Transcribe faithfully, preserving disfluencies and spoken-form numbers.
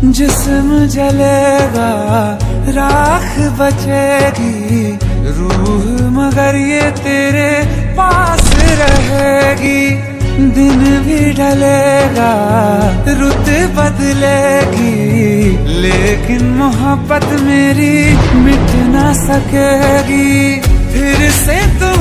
जिस्म जलेगा राख बचेगी, रूह मगर ये तेरे पास रहेगी। दिन भी ढलेगा रुत बदलेगी, लेकिन मोहब्बत मेरी मिट ना सकेगी। फिर से तू